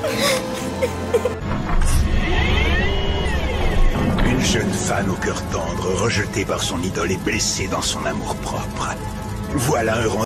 Une jeune femme au cœur tendre, rejetée par son idole et blessée dans son amour-propre. Voilà un